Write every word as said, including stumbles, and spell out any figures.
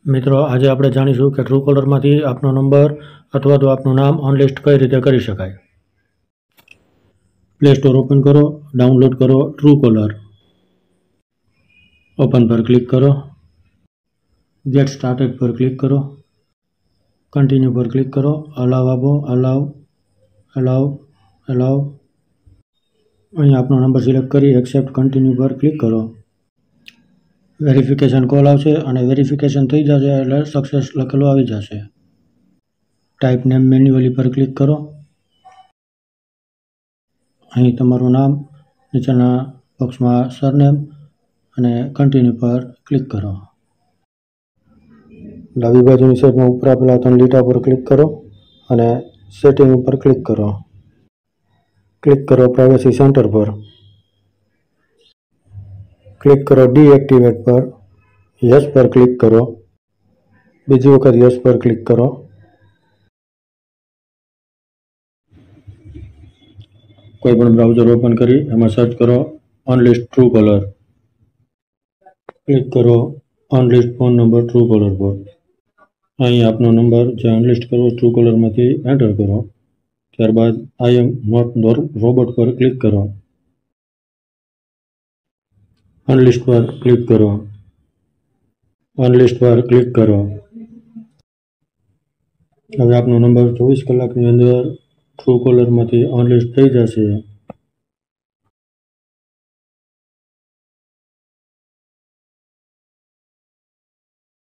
મિત્રો આજે આપણે જાણીશું કે ટ્રુકોલરમાંથી આપનો નંબર અથવા તો આપનું નામ અનલિસ્ટ કઈ રીતે કરી શકાય। પ્લે સ્ટોર ઓપન કરો, ડાઉનલોડ કરો ટ્રુકોલર। ઓપન પર ક્લિક કરો, ગેટ સ્ટાર્ટેડ પર ક્લિક કરો, કન્ટિન્યુ પર ક્લિક કરો, અલાવ આપો, અલાવ અલાવ અલાવ અહીં આપનો નંબર સિલેક્ટ કરી એક્સેપ્ટ કન્ટિન્યુ પર ક્લિક કરો। વેરિફિકેશન કોલ આવશે અને વેરિફિકેશન થઈ જશે એટલે સક્સેસ લખેલું આવી જશે। ટાઈપ નેમ મેન્યુઅલી પર ક્લિક કરો, અહીં તમારું નામ, નીચેના બોક્સમાં સરનેમ અને કન્ટિન્યુ પર ક્લિક કરો। ડાબી બાજુની સાઈડમાં ઉપર આપેલા ત્રણ લીટા પર ક્લિક કરો અને સેટિંગ ઉપર ક્લિક કરો। ક્લિક કરો પ્રાઇવસી સેન્ટર પર, ક્લિક કરો ડીએક્ટિવેટ પર, યસ પર ક્લિક કરો, બીજી વખત યસ પર ક્લિક કરો। કોઈ પણ બ્રાઉઝર ઓપન કરી એમાં સર્ચ કરો અનલિસ્ટ ટ્રુકોલર। ક્લિક કરો અનલિસ્ટ ફોન નંબર ટ્રુકોલર પર। અહીં આપનો નંબર જે અનલિસ્ટ કરવો ટ્રુકોલરમાંથી એન્ટર કરો। ત્યારબાદ આઈ એમ નોટ રોબોટ પર ક્લિક કરો, અનલિસ્ટ પર ક્લિક કરો, અનલિસ્ટ પર ક્લિક કરો। હવે આપનો નંબર ચોવીસ કલાકની અંદર ટ્રુકોલરમાંથી અનલિસ્ટ થઈ જશે।